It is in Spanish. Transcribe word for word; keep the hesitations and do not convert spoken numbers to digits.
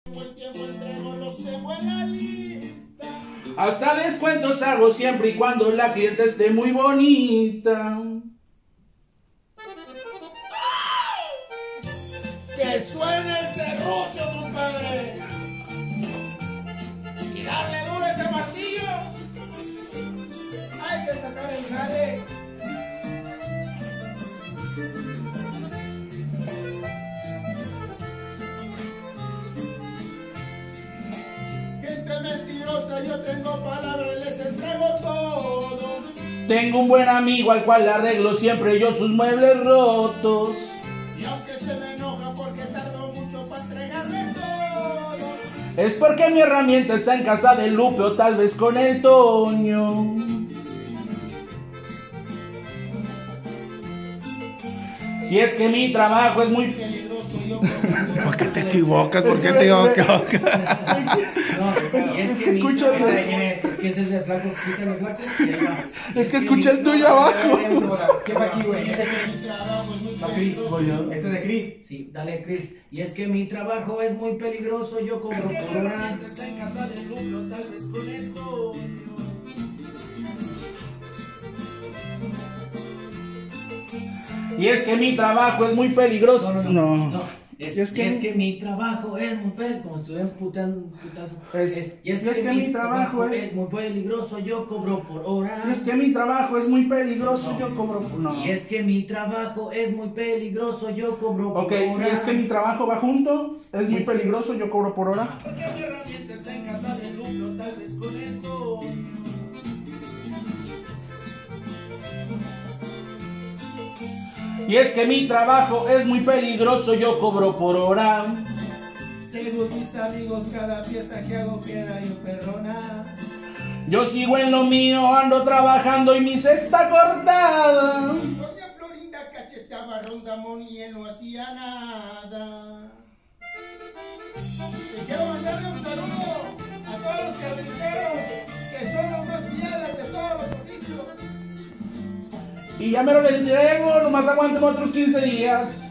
Buen tiempo entrego, los tengo en la lista. Hasta descuentos hago siempre y cuando la clienta esté muy bonita. Que suene el serrucho, compadre. Y darle duro a ese martillo. Hay que sacar el jale. Gente mentirosa, yo tengo palabras y les entrego todo. Tengo un buen amigo al cual le arreglo siempre yo sus muebles rotos. Y aunque se me enoja porque tardo mucho para entregarle todo, es porque mi herramienta está en casa de Lupe o tal vez con el Toño. Y es que mi trabajo es muy peligroso. Yo ¿Por qué te equivocas? ¿Por qué te equivocas? No, y es que Escucha mi- el- ¿quién es? Es que ese es el flaco, quítale el flaco y ahí va. Es que escucha el tuyo abajo. ¿Qué va aquí, güey? Este es mi trabajo es muy de Chris. peligroso. Este es de Chris. Sí, dale, Chris. Y es que mi trabajo es muy peligroso, yo cobro por hora. está en casa de Lupe o tal vez con el Toño. Y es que mi trabajo es muy peligroso. No, no, No. no. no. Es, Y es que- es que mi trabajo es muy peligroso, como si estuvieran puteando un putazo. Es- Es- y es que mi trabajo es- muy peligroso, yo cobro por hora. Y es que mi trabajo es muy peligroso, yo cobro. No. Y es que mi trabajo es muy peligroso, yo cobro por Ok, hora. y es que mi trabajo va junto, es muy es que- peligroso, yo cobro por hora. Porque mi herramienta está en casa de Lupe o tal vez con el Toño. Y es que mi trabajo es muy peligroso, yo cobro por hora. Según mis amigos, cada pieza que hago queda yo perrona. Yo sigo en lo mío, ando trabajando y mi cesta cortada. Doña Florinda cacheteaba a Rondamón y él no hacía nada. Y quiero mandarle un saludo a todos los carpinteros que son los más fieles de todos los oficios. Y ya me lo le entrego, nomás aguanten otros quince días.